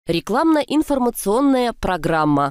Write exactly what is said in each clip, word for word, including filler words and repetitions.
Рекламно-информационная программа.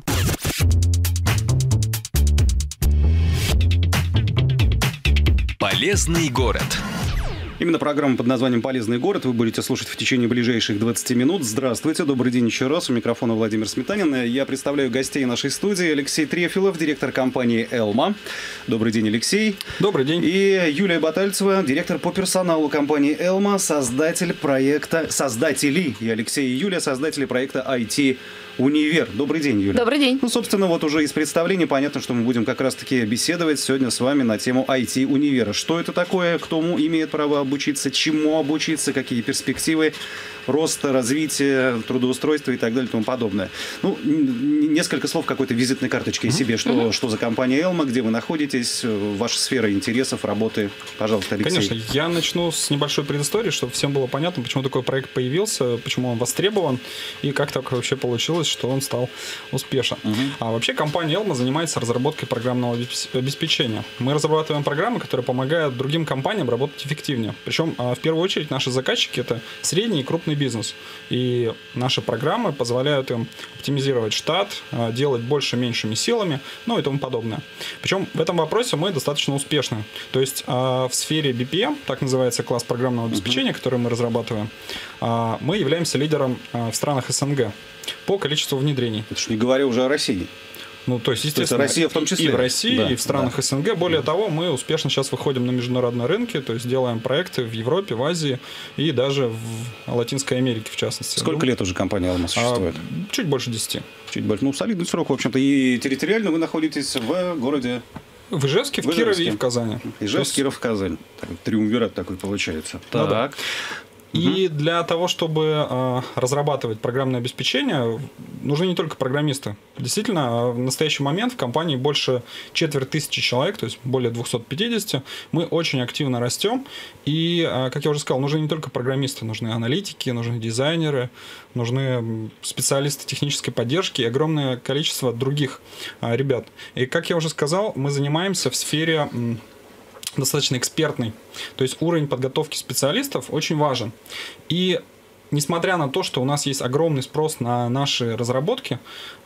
Полезный город. Именно программа под названием «Полезный город» вы будете слушать в течение ближайших двадцати минут. Здравствуйте, добрый день еще раз. У микрофона Владимир Сметанин. Я представляю гостей нашей студии. Алексей Трефилов, директор компании «Элма». Добрый день, Алексей. Добрый день. И Юлия Батальцева, директор по персоналу компании «Элма», создатель проекта, создатели, и Алексей и Юлия, создатели проекта ай ти Универ. Добрый день, Юля. Добрый день. Ну, собственно, вот уже из представления понятно, что мы будем как раз-таки беседовать сегодня с вами на тему ай ти Универа. Что это такое, кто имеет право обучиться, чему обучиться, какие перспективы роста, развития, трудоустройства и так далее и тому подобное. Ну, несколько слов какой-то визитной карточки о себе. Что, mm-hmm. что за компания «Элма», где вы находитесь, ваша сфера интересов, работы. Пожалуйста, Алексей. Конечно, я начну с небольшой предыстории, чтобы всем было понятно, почему такой проект появился, почему он востребован и как так вообще получилось, что он стал успешен. Uh-huh. А вообще компания «Элма» занимается разработкой программного обеспечения. Мы разрабатываем программы, которые помогают другим компаниям работать эффективнее. Причем, в первую очередь, наши заказчики – это средний и крупный бизнес. И наши программы позволяют им оптимизировать штат, делать больше меньшими силами, ну и тому подобное. Причем в этом вопросе мы достаточно успешны. То есть в сфере би пи эм, так называется класс программного обеспечения, uh-huh. который мы разрабатываем, мы являемся лидером в странах эс эн гэ по количеству внедрений. Это ж не говоря уже о России. Ну, то есть, естественно, то есть Россия в том числе. И в России, да, и в странах да. эс эн гэ. Более да. того, мы успешно сейчас выходим на международные рынки, то есть делаем проекты в Европе, в Азии и даже в Латинской Америке, в частности. Сколько ну, лет уже компания «Элма» существует? А, чуть больше десяти. Чуть больше. Ну, солидный срок, в общем-то. И территориально вы находитесь в городе... В Ижевске, в, в Кирове и в Казани. Ижевск, есть... Киров, Казань. Так, триумвират такой получается. Ну, так. Да. И угу. для того, чтобы э, разрабатывать программное обеспечение, нужны не только программисты. Действительно, в настоящий момент в компании больше четверть тысячи человек, то есть более двухсот пятидесяти. Мы очень активно растем. И, э, как я уже сказал, нужны не только программисты, нужны аналитики, нужны дизайнеры, нужны специалисты технической поддержки и огромное количество других э, ребят. И, как я уже сказал, мы занимаемся в сфере... М, достаточно экспертный. То есть уровень подготовки специалистов очень важен. И несмотря на то, что у нас есть огромный спрос на наши разработки,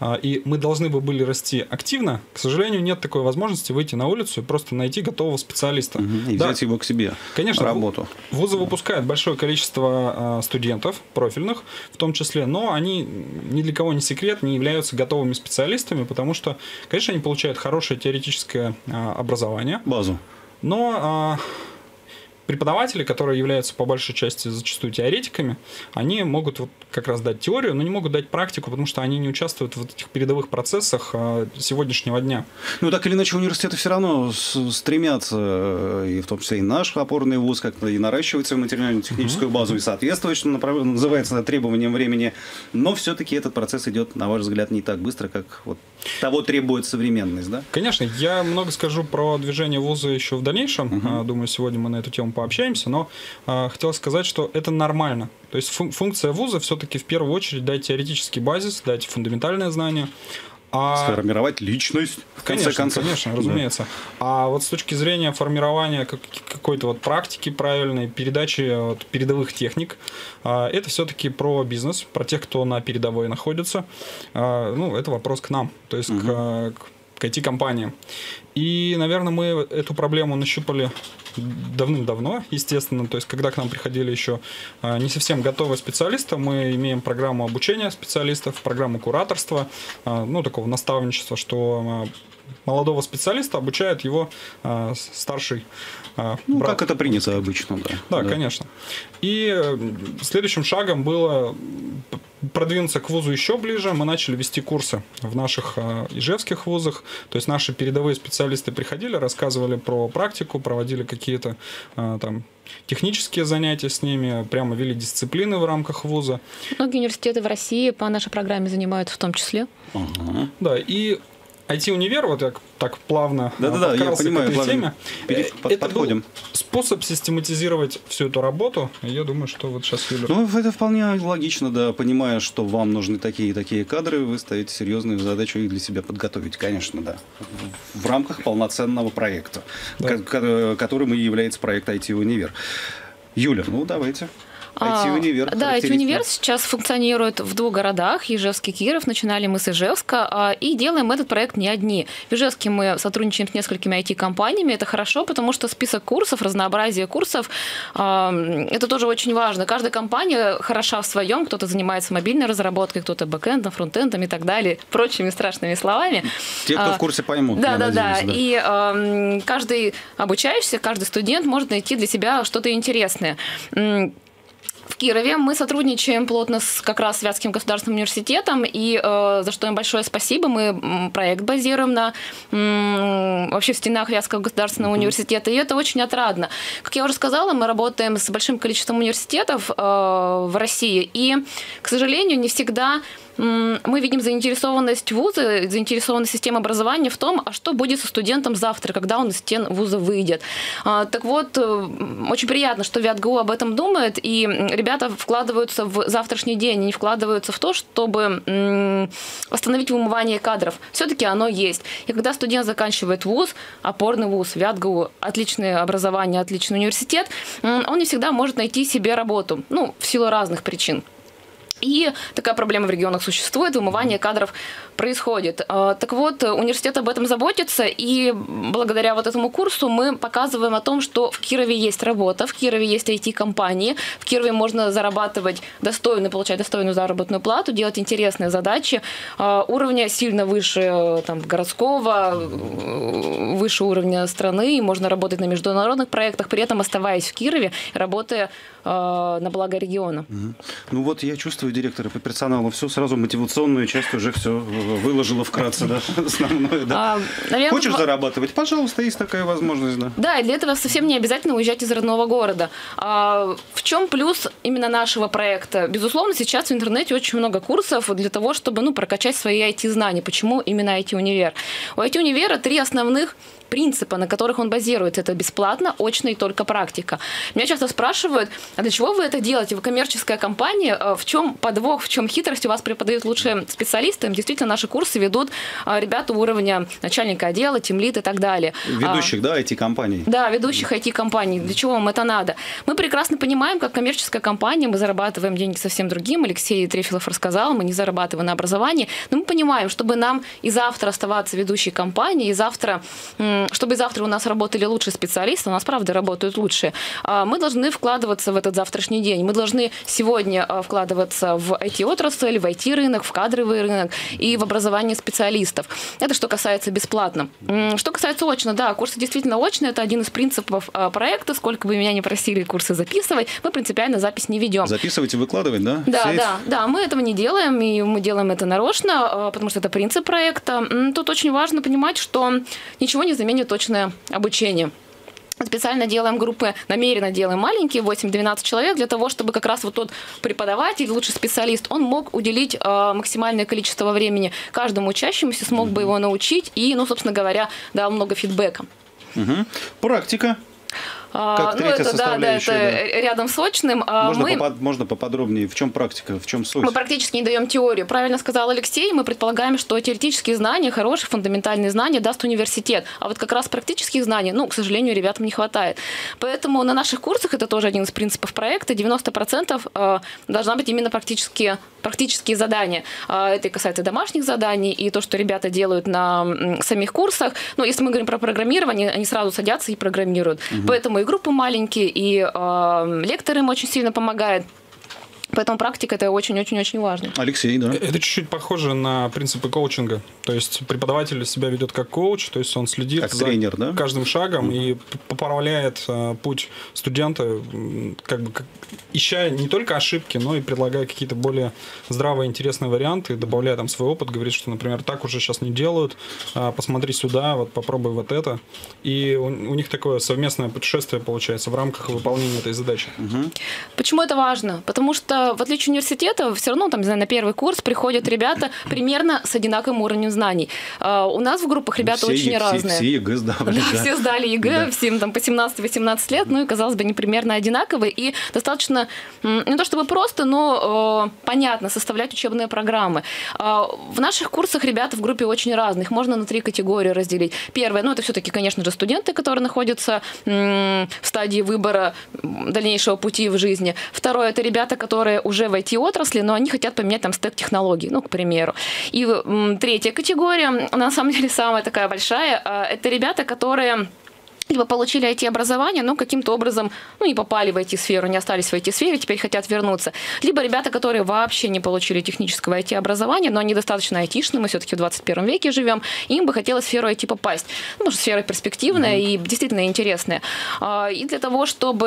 и мы должны бы были расти активно, к сожалению, нет такой возможности выйти на улицу и просто найти готового специалиста. Угу, и да. взять его к себе, конечно, работу. Вузы выпускают большое количество студентов, профильных в том числе, но они ни для кого не секрет, не являются готовыми специалистами, потому что, конечно, они получают хорошее теоретическое образование. Базу. Но а, преподаватели, которые являются по большей части зачастую теоретиками, они могут вот как раз дать теорию, но не могут дать практику, потому что они не участвуют в этих передовых процессах а, сегодняшнего дня. Ну, так или иначе, университеты все равно стремятся, и в том числе и наш опорный вуз, как-то и наращивать свою материально-техническую базу, и соответствовать, что направ... называется, требованиям времени. Но все-таки этот процесс идет, на ваш взгляд, не так быстро, как вот того требует современность, да? Конечно, я много скажу про движение вуза еще в дальнейшем. Uh-huh. Думаю, сегодня мы на эту тему пообщаемся, но а, хотел сказать, что это нормально. То есть фун- функция вуза все-таки в первую очередь дать теоретический базис, дать фундаментальное знание. А... Сформировать личность, в конце конечно, концов. Конечно, разумеется. Да. А вот с точки зрения формирования какой-то вот практики правильной, передачи вот передовых техник, это все-таки про бизнес, про тех, кто на передовой находится. Ну, это вопрос к нам, то есть угу. к, к ай ти-компаниям. И, наверное, мы эту проблему нащупали давным-давно, естественно. То есть, когда к нам приходили еще не совсем готовые специалисты, мы имеем программу обучения специалистов, программу кураторства, ну, такого наставничества, что молодого специалиста обучает его а, старший а, ну, брат. как это принято обычно, да. Да, да. конечно. И следующим шагом было продвинуться к вузу еще ближе. Мы начали вести курсы в наших а, ижевских вузах. То есть наши передовые специалисты приходили, рассказывали про практику, проводили какие-то а, там технические занятия с ними, прямо вели дисциплины в рамках вуза. Многие университеты в России по нашей программе занимаются в том числе. Ага. Да, и ай ти Универ, вот я так плавно да-да-да, я понимаю, к этой теме, перед, это подходим. Был способ систематизировать всю эту работу. И я думаю, что вот сейчас Юля... Ну, это вполне логично, да, понимая, что вам нужны такие и такие кадры, вы ставите серьезную задачу их для себя подготовить, конечно, да. В рамках полноценного проекта, да. Которым и является проект ай ти Универ. Юля, ну давайте. ай ти-универ. Да, ай ти-универ сейчас функционирует в двух городах, Ижевск и Киров. Начинали мы с Ижевска, и делаем этот проект не одни. В Ижевске мы сотрудничаем с несколькими ай ти-компаниями. Это хорошо, потому что список курсов, разнообразие курсов, это тоже очень важно. Каждая компания хороша в своем. Кто-то занимается мобильной разработкой, кто-то бэкэндом, фронтендом и так далее, прочими страшными словами. Те, кто в курсе, поймут. Да, да, да. И э, каждый обучающийся, каждый студент может найти для себя что-то интересное. В Кирове мы сотрудничаем плотно с как раз Вятским государственным университетом, и э, за что им большое спасибо. Мы проект базируем на м, вообще в стенах Вятского государственного uh-huh. университета, и это очень отрадно. Как я уже сказала, мы работаем с большим количеством университетов э, в России, и, к сожалению, не всегда мы видим заинтересованность вуза, заинтересованность системы образования в том, а что будет со студентом завтра, когда он из стен вуза выйдет. Так вот, очень приятно, что ВятГУ об этом думает, и ребята вкладываются в завтрашний день, не вкладываются в то, чтобы восстановить вымывание кадров. Все-таки оно есть. И когда студент заканчивает вуз, опорный вуз, ВятГУ, отличное образование, отличный университет, он не всегда может найти себе работу, ну, в силу разных причин. И такая проблема в регионах существует, вымывание кадров происходит. Так вот, университет об этом заботится, и благодаря вот этому курсу мы показываем о том, что в Кирове есть работа, в Кирове есть ай ти-компании, в Кирове можно зарабатывать достойно, получать достойную заработную плату, делать интересные задачи, уровня сильно выше там, городского, выше уровня страны, можно работать на международных проектах, при этом оставаясь в Кирове, работая на благо региона. Ну вот я чувствую, директора по персоналу, все сразу мотивационную часть уже все выложила вкратце, да, основное, да. А, наверное, Хочешь в... зарабатывать? Пожалуйста, есть такая возможность, да. Да, и для этого совсем не обязательно уезжать из родного города. А, в чем плюс именно нашего проекта? Безусловно, сейчас в интернете очень много курсов для того, чтобы, ну, прокачать свои ай ти-знания. Почему именно ай ти-универ? У ай ти-универа три основных принципа, на которых он базируется. Это бесплатно, очно и только практика. Меня часто спрашивают, а для чего вы это делаете? Вы коммерческая компания, в чем подвох, в чем хитрость? У вас преподают лучшие специалисты. Действительно, наши курсы ведут ребята уровня начальника отдела, тимлид и так далее. Ведущих, а, да, ай ти-компаний? Да, ведущих ай ти-компаний. Для чего вам это надо? Мы прекрасно понимаем, как коммерческая компания, мы зарабатываем деньги совсем другим. Алексей Трефилов рассказал, мы не зарабатываем на образовании. Но мы понимаем, чтобы нам и завтра оставаться ведущей компанией, и завтра чтобы завтра у нас работали лучшие специалисты, у нас, правда, работают лучшие, мы должны вкладываться в этот завтрашний день. Мы должны сегодня вкладываться в ай ти-отрасль, в ай ти-рынок, в кадровый рынок и в образование специалистов. Это что касается бесплатно. Что касается очно, да, курсы действительно очные, это один из принципов проекта. Сколько бы меня ни просили курсы записывать, мы принципиально запись не ведем. Записывать и выкладывать, да? Да, да, да, мы этого не делаем, и мы делаем это нарочно, потому что это принцип проекта. Тут очень важно понимать, что ничего не заменит точное обучение. Специально делаем группы, намеренно делаем маленькие, восемь-двенадцать человек, для того, чтобы как раз вот тот преподаватель, лучший специалист, он мог уделить э, максимальное количество времени каждому учащемуся, смог бы его научить и, ну, собственно говоря, дал много фидбэка. Угу. Практика. Как ну, это, да, да, это да. рядом с очным. Можно, мы... попод... Можно поподробнее? В чем практика, в чем суть? Мы практически не даем теорию. Правильно сказал Алексей, мы предполагаем, что теоретические знания, хорошие фундаментальные знания даст университет. А вот как раз практических знаний, ну, к сожалению, ребятам не хватает. Поэтому на наших курсах, это тоже один из принципов проекта, девяносто процентов должна быть именно практические, практические задания. Это и касается домашних заданий, и то, что ребята делают на самих курсах. Но если мы говорим про программирование, они сразу садятся и программируют. Угу. Поэтому и группы маленькие, и э, лекторы им очень сильно помогают. Поэтому практика – это очень-очень-очень важно. Алексей, да? Это чуть-чуть похоже на принципы коучинга. То есть преподаватель себя ведет как коуч, то есть он следит как за тренер, да? каждым шагом mm-hmm. и поправляет э, путь студента, как бы как, ища не только ошибки, но и предлагая какие-то более здравые, интересные варианты, добавляя там свой опыт, говорит, что, например, так уже сейчас не делают, э, посмотри сюда, вот попробуй вот это. И у, у них такое совместное путешествие получается в рамках выполнения этой задачи. Mm-hmm. Почему это важно? Потому что что, в отличие от университета, все равно там, не знаю, на первый курс приходят ребята примерно с одинаковым уровнем знаний. У нас в группах ребята все, очень все, разные. Все ЕГЭ сдавали. Да, Да. все сдали ЕГЭ, Да. всем там по семнадцать-восемнадцать лет, ну и, казалось бы, они примерно одинаковые, и достаточно, не то чтобы просто, но э, понятно составлять учебные программы. Э, в наших курсах ребята в группе очень разных, можно на три категории разделить. Первое, ну это все-таки, конечно же, студенты, которые находятся м, в стадии выбора дальнейшего пути в жизни. Второе, это ребята, которые уже в ай ти-отрасли, но они хотят поменять там стек технологий, ну, к примеру. И м, третья категория, на самом деле самая такая большая, э, это ребята, которые либо получили ай ти-образование, но каким-то образом ну, не попали в ай ти-сферу, не остались в ай ти-сфере, теперь хотят вернуться. Либо ребята, которые вообще не получили технического ай ти-образования, но они достаточно айтишные, мы все-таки в двадцать первом веке живем, и им бы хотелось в сферу ай ти попасть. Ну, потому что сфера перспективная mm-hmm. и действительно интересная. И для того,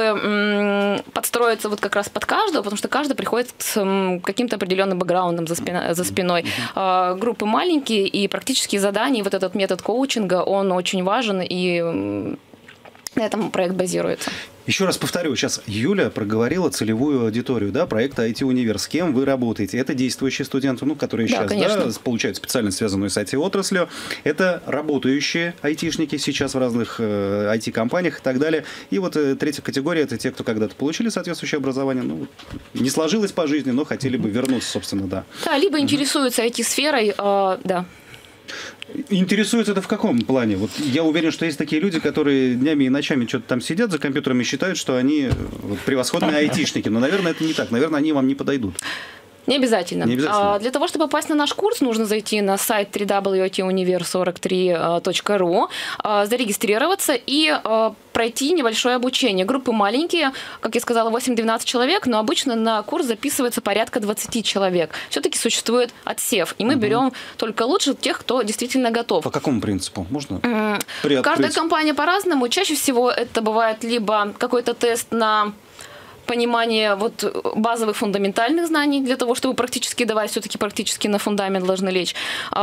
чтобы подстроиться вот как раз под каждого, потому что каждый приходит с каким-то определенным бэкграундом за, спиной, за спиной. Mm-hmm. Группы маленькие, и практические задания, вот этот метод коучинга, он очень важен, и на этом проект базируется. Еще раз повторю, сейчас Юля проговорила целевую аудиторию, да, проекта ай ти-универ. С кем вы работаете? Это действующие студенты, ну, которые да, сейчас конечно. да, получают специальность, связанную с ай ти-отраслью. Это работающие айтишники сейчас в разных э, ай ти-компаниях и так далее. И вот э, третья категория – это те, кто когда-то получили соответствующее образование. Ну, не сложилось по жизни, но хотели бы вернуться, собственно, да. Да, либо интересуются ай ти-сферой, э, да. Интересуется это в каком плане? Вот я уверен, что есть такие люди, которые днями и ночами что-то там сидят за компьютерами и считают, что они вот, превосходные айтишники. Но, наверное, это не так. Наверное, они вам не подойдут. Не обязательно. Не обязательно. А, для того, чтобы попасть на наш курс, нужно зайти на сайт дабл ю дабл ю дабл ю точка ай ти универ сорок три точка ру, а, зарегистрироваться и а, пройти небольшое обучение. Группы маленькие, как я сказала, восемь-двенадцать человек, но обычно на курс записывается порядка двадцать человек. Все-таки существует отсев, и мы угу. берем только лучше тех, кто действительно готов. По какому принципу? Можно Mm. приоткрыть? Каждая компания по-разному. Чаще всего это бывает либо какой-то тест на понимание вот базовых фундаментальных знаний для того, чтобы практически давать, все-таки практически на фундамент должны лечь.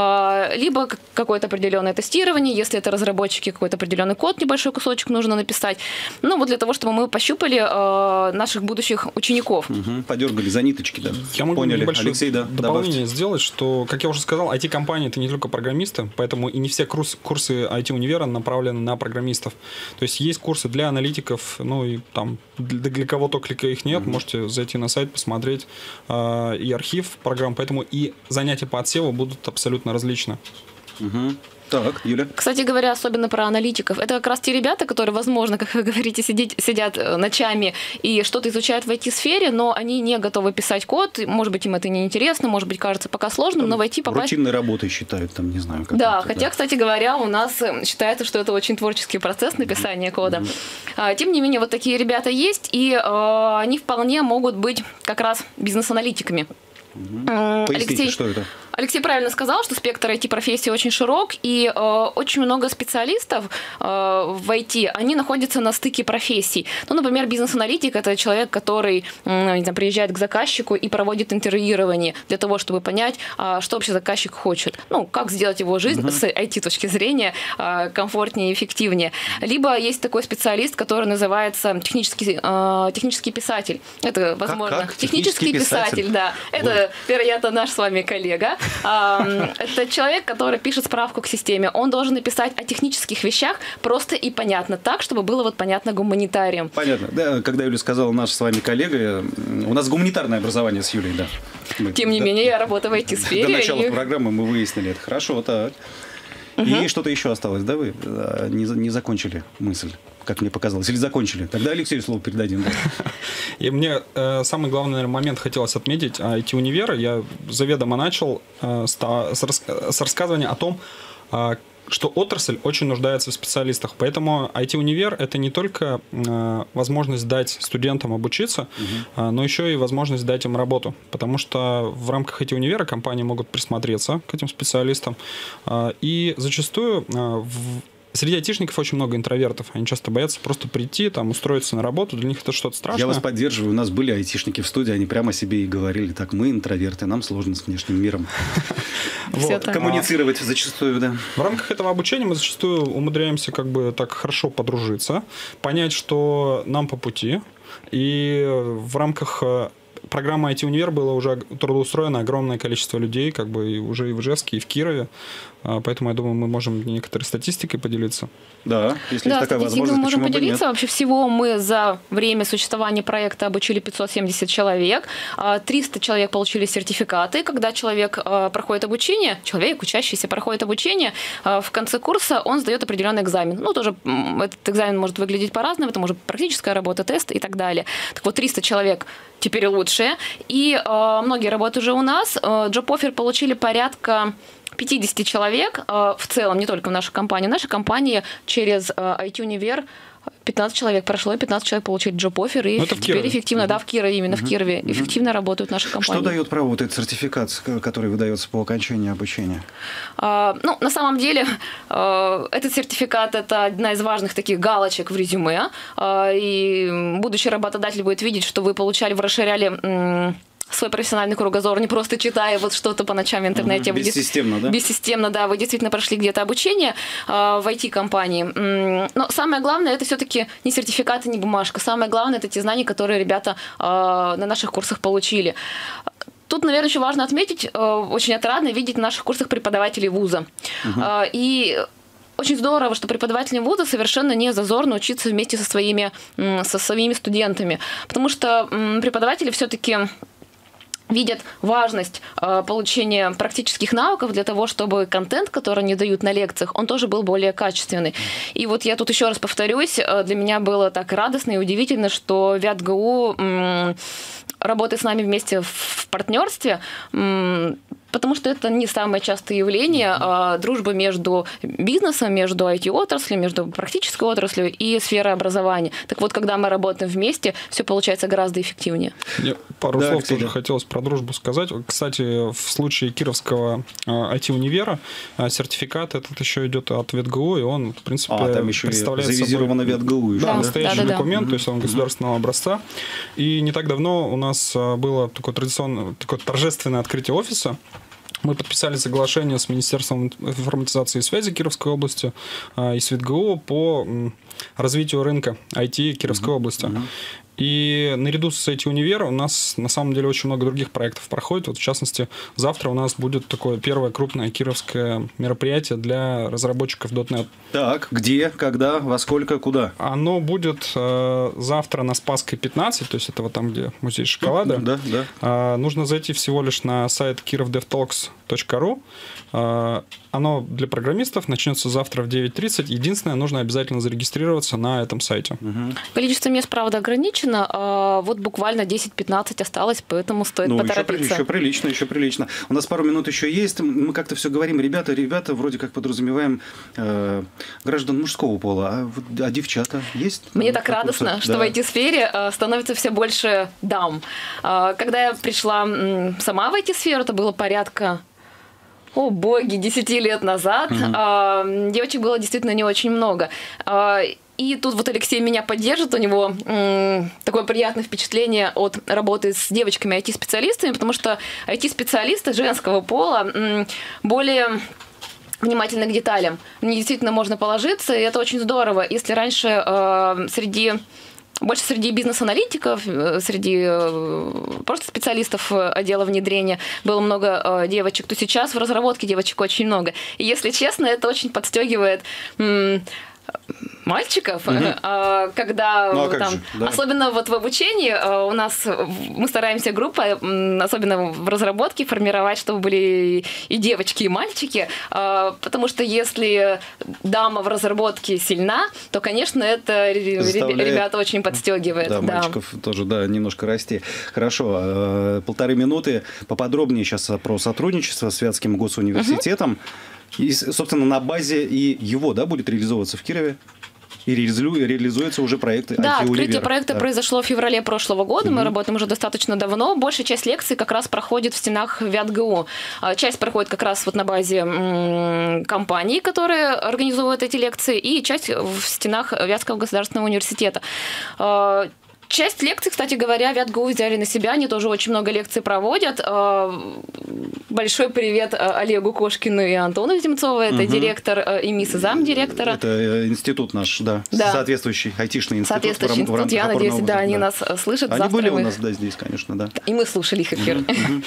Либо какое-то определенное тестирование, если это разработчики, какой-то определенный код, небольшой кусочек нужно написать. Ну, вот для того, чтобы мы пощупали наших будущих учеников. Угу, подергали за ниточки, да. Я могу Поняли. небольшое Алексей, да, дополнение добавьте. сделать, что, как я уже сказал, ай ти-компании — это не только программисты, поэтому и не все курсы, курсы ай ти-универа направлены на программистов. То есть есть курсы для аналитиков, ну и там для, для кого только их нет, mm-hmm. можете зайти на сайт, посмотреть э, и архив программ, поэтому и занятия по отсеву будут абсолютно различны. Mm-hmm. Так, Юля. Кстати говоря, особенно про аналитиков. Это как раз те ребята, которые, возможно, как вы говорите, сидеть, сидят ночами и что-то изучают в ай ти-сфере, но они не готовы писать код. Может быть, им это не интересно, может быть, кажется пока сложным, там, но в ай ти попасть... Рутинной работой считают, там, не знаю. Как да, это, хотя, да. кстати говоря, у нас считается, что это очень творческий процесс написания кода. Mm-hmm. Тем не менее, вот такие ребята есть, и э, они вполне могут быть как раз бизнес-аналитиками. Mm-hmm. Поясните, Алексей... что это? Алексей правильно сказал, что спектр ай ти-профессий очень широк, и э, очень много специалистов э, в ай ти, они находятся на стыке профессий. Ну, например, бизнес-аналитик – это человек, который э, не знаю, приезжает к заказчику и проводит интервьюирование для того, чтобы понять, э, что вообще заказчик хочет. Ну, как сделать его жизнь uh-huh. с ай ти точки зрения э, комфортнее и эффективнее. Либо есть такой специалист, который называется технический, э, технический писатель. Это, возможно, как, как? технический, технический писатель, писатель, да. Это, вот. Вероятно, наш с вами коллега. Это человек, который пишет справку к системе. Он должен написать о технических вещах просто и понятно, так, чтобы было вот понятно гуманитариям. Понятно. Да, когда Юля сказала, наш с вами коллега, у нас гуманитарное образование с Юлей, да. Мы, Тем не да, менее, я работаю в ай ти-сфере. До начала и... программы мы выяснили это. Хорошо, так. Угу. И что-то еще осталось, да, вы не, не закончили мысль, как мне показалось, или закончили? Тогда Алексею слово передадим. Да. И мне э, самый главный, наверное, момент хотелось отметить ай ти-универа. Я заведомо начал э, с, с, с рассказывания о том, э, что отрасль очень нуждается в специалистах. Поэтому ай ти-универ – это не только э, возможность дать студентам обучиться, угу. э, но еще и возможность дать им работу. Потому что в рамках ай ти-универа компании могут присмотреться к этим специалистам. Э, и зачастую э, в Среди айтишников очень много интровертов. Они часто боятся просто прийти, там, устроиться на работу. Для них это что-то страшное. Я вас поддерживаю. У нас были айтишники в студии, они прямо себе и говорили: так, мы интроверты, нам сложно с внешним миром коммуницировать зачастую, да. В рамках этого обучения мы зачастую умудряемся как бы так хорошо подружиться, понять, что нам по пути. И в рамках программы ай ти-универ было уже трудоустроено огромное количество людей, как бы и уже и в Ижевске, и в Кирове. Поэтому, я думаю, мы можем некоторой статистикой поделиться. Да, если да, есть такая возможность, мы можем почему бы поделиться. нет? Вообще всего мы за время существования проекта обучили пятьсот семьдесят человек. триста человек получили сертификаты. Когда человек проходит обучение, человек, учащийся, проходит обучение, в конце курса он сдает определенный экзамен. Ну, тоже этот экзамен может выглядеть по-разному. Это может быть практическая работа, тест и так далее. Так вот, триста человек теперь лучшие. И многие работы уже у нас. Job-offer получили порядка пятьдесят человек в целом, не только в нашей компании. В нашей компании через ай ти-универ пятнадцать человек прошло, и пятнадцать человек получили джоб-оффер, и теперь эффективно, угу. да, в Кирове, именно угу. в Кирове, угу. эффективно работают наши компании. Что дает право вот этот сертификат, который выдается по окончании обучения? А, ну, на самом деле, этот сертификат – это одна из важных таких галочек в резюме, и будущий работодатель будет видеть, что вы получали, вы расширяли свой профессиональный кругозор, не просто читая вот что-то по ночам в интернете. Угу. Бессистемно, да? Бессистемно, да. Вы действительно прошли где-то обучение э, в ай ти-компании. Но самое главное, это все-таки не сертификаты, не бумажка. Самое главное, это те знания, которые ребята э, на наших курсах получили. Тут, наверное, еще важно отметить, э, очень отрадно видеть на наших курсах преподавателей вуза. Угу. Э, и очень здорово, что преподавателям вуза совершенно не зазорно учиться вместе со своими, со своими студентами. Потому что преподаватели все-таки видят важность э, получения практических навыков для того, чтобы контент, который они дают на лекциях, он тоже был более качественный. И вот я тут еще раз повторюсь, э, для меня было так радостно и удивительно, что ВятГУ м, работает с нами вместе в партнерстве, м, потому что это не самое частое явление а дружба между бизнесом, между ай ти-отраслью, между практической отраслью и сферой образования. Так вот, когда мы работаем вместе, все получается гораздо эффективнее. Я пару да, слов кстати. тоже хотелось про дружбу сказать. Кстати, в случае Кировского ай ти-универа сертификат этот еще идет от ВятГУ, и он, в принципе, а, там еще представляет завизировано собой ВятГУ еще, да, да? настоящий да, да, документ, да. то есть он государственного образца. И не так давно у нас было такое традиционное, такое торжественное открытие офиса. Мы подписали соглашение с Министерством информатизации и связи Кировской области э, и с ВятГУ по м, развитию рынка ай ти Кировской uh-huh. области. Uh-huh. И наряду с ай ти-универ у нас на самом деле очень много других проектов проходит. Вот, в частности, завтра у нас будет такое первое крупное кировское мероприятие для разработчиков .дот нет. Так, где, когда, во сколько, куда? Оно будет э, завтра на Спасской пятнадцать, то есть это вот там, где музей шоколада. Да, да. Э, нужно зайти всего лишь на сайт kirovdevtalks точка ру. Э, оно для программистов начнется завтра в девять тридцать. Единственное, нужно обязательно зарегистрироваться на этом сайте. Угу. Количество мест, правда, ограничено. А вот буквально десять-пятнадцать осталось, поэтому стоит ну, поторопиться. Еще, еще прилично, еще прилично. У нас пару минут еще есть. Мы как-то все говорим, ребята, ребята, вроде как подразумеваем э, граждан мужского пола. А, а девчата есть? Мне так радостно, курсах? что да. в ай ти-сфере э, становится все больше дам. Э, когда я пришла м, сама в ай ти-сферу, это было порядка... О, боги, десяти лет назад. Mm-hmm. Девочек было действительно не очень много. И тут вот Алексей меня поддержит, у него м, такое приятное впечатление от работы с девочками ай ти-специалистами, потому что ай ти-специалисты женского пола м, более внимательны к деталям. На них действительно можно положиться, и это очень здорово. Если раньше э, среди... Больше среди бизнес-аналитиков, среди просто специалистов отдела внедрения было много девочек, то сейчас в разработке девочек очень много. И если честно, это очень подстегивает м- мальчиков, угу. когда ну, а там, же, да. особенно вот в обучении у нас мы стараемся группа, особенно в разработке, формировать, чтобы были и девочки, и мальчики, потому что если дама в разработке сильна, то, конечно, это заставляет... ребята очень подстегивает. Да, да, мальчиков тоже, да, немножко расти. Хорошо, полторы минуты поподробнее сейчас про сотрудничество с Вятским госуниверситетом. Угу. И, собственно, на базе и его, да, будет реализовываться в Кирове? И реализуются уже проекты ай ти-универа. Да, открытие проекта да. произошло в феврале прошлого года. Угу. Мы работаем уже достаточно давно. Большая часть лекций как раз проходит в стенах ВятГУ. Часть проходит как раз вот на базе м- компаний, которые организуют эти лекции, и часть в стенах Вятского государственного университета. Часть лекций, кстати говоря, ВятГУ взяли на себя, они тоже очень много лекций проводят. Большой привет Олегу Кошкину и Антону Земцову, это угу. директор ИМИС и замдиректора. Это институт наш, да, да. соответствующий айтишный институт. Соответствующий в, в институт, я надеюсь, да, они да. нас слышат. Они были у нас, да, здесь, конечно, да. И мы слушали их эфир. Угу, угу.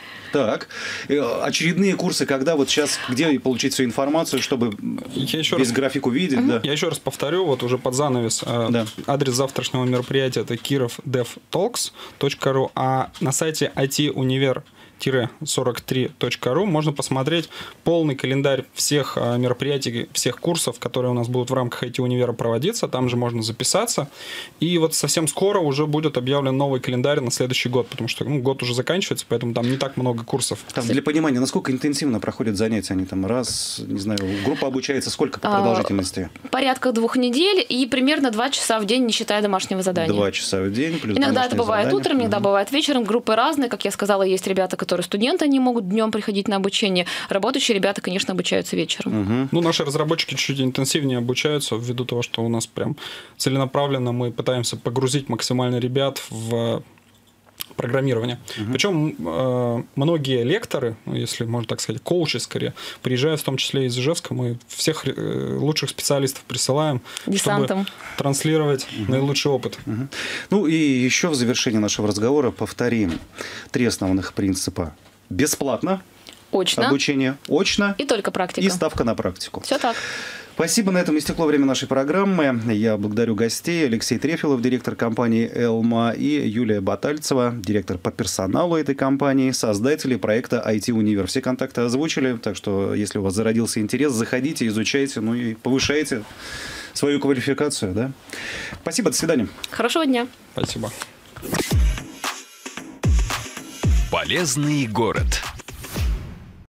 Так, очередные курсы, когда вот сейчас, где получить всю информацию, чтобы я еще весь раз... график увидеть? Uh-huh. Да. Я еще раз повторю, вот уже под занавес, да. адрес завтрашнего мероприятия это киров дев толкс точка ру, а на сайте ай ти универ сорок три точка ру можно посмотреть полный календарь всех мероприятий, всех курсов, которые у нас будут в рамках ай ти-универа проводиться. Там же можно записаться. И вот совсем скоро уже будет объявлен новый календарь на следующий год, потому что ну, год уже заканчивается, поэтому там не так много курсов. Там для понимания, насколько интенсивно проходят занятия? Они там раз, не знаю, группа обучается сколько по продолжительности? А, порядка двух недель и примерно два часа в день, не считая домашнего задания. Два часа в день плюс Иногда это бывает задания. утром, иногда угу. бывает вечером. Группы разные. Как я сказала, есть ребята, которые студенты, они могут днем приходить на обучение. Работающие ребята, конечно, обучаются вечером. Угу. Ну, наши разработчики чуть интенсивнее обучаются, ввиду того, что у нас прям целенаправленно мы пытаемся погрузить максимально ребят в программирование. Угу. Причем э, многие лекторы, ну, если можно так сказать, коучи скорее, приезжают в том числе из Ижевска, мы всех э, лучших специалистов присылаем, десантом, чтобы транслировать угу. наилучший опыт. Угу. Ну и еще в завершении нашего разговора повторим три основных принципа. Бесплатно. Очно. Обучение очно. И только практика. И ставка на практику. Все так. Спасибо. На этом истекло время нашей программы. Я благодарю гостей. Алексей Трефилов, директор компании «Элма», и Юлия Батальцева, директор по персоналу этой компании, создатели проекта ай ти-универ. Все контакты озвучили, так что если у вас зародился интерес, заходите, изучайте, ну и повышайте свою квалификацию. Да? Спасибо, до свидания. Хорошего дня. Спасибо. Полезный город.